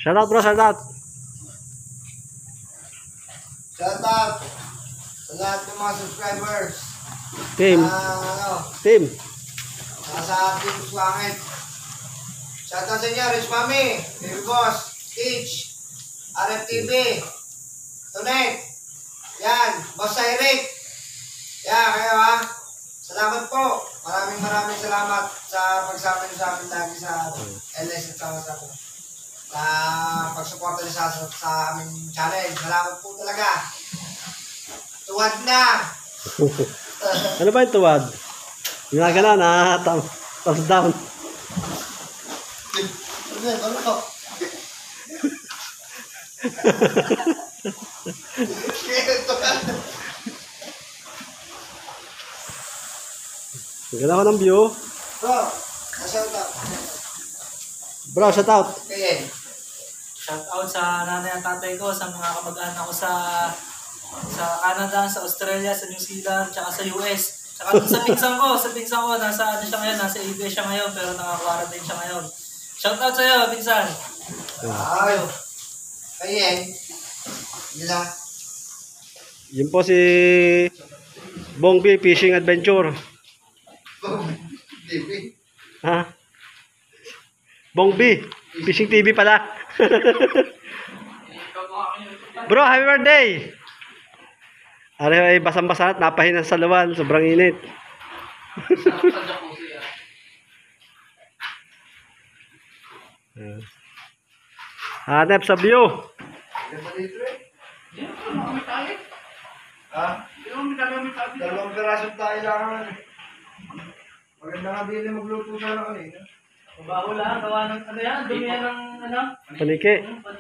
Shout out bro, shout out. Shout out sa lahat ng mga subscribers. Team. Team. Nasa Team Swangit. Shout out sa inyo, Rich Mami, Baby Boss, Teach, RFTV, Tunet. Yan, Boss Eric. Yan, kayo ha. Salamat po. Maraming salamat sa pagsama niyo sa amin lagi sa LS at sa pagsuporta niyo sa aming challenge. Salamat po talaga. Tuwad na. Ano ba yung tuwad? Ginagana na, thumbs down. Ano to? Ang ganda ko ng view. Bro, shout out. Bro, shout out. Kayen. Shout out sa nanay at tatay ko, sa mga kamag-anak ko sa Canada, sa Australia, sa New Zealand, tsaka sa US. Tsaka sa pinsan ko, nasa ano siya ngayon, nasa ABS siya ngayon, pero naka-quarantine siya ngayon. Shout out sa'yo, pinsan. Ay. Kayen. Gila. Yun po si Bong B Fishing Adventure. TV. Ha? Bong B Fishing TV pala. Bro, happy birthday! Ari ay basang-basa at napahinan sa luwan. Sobrang init. Hanap sa view. Ha? Dalawang pirasong tayo lang. Maganda nga din na magluto sana kanina. Mabaho lang, gawa ng ano yan, dumi yan ng ano. Paniki.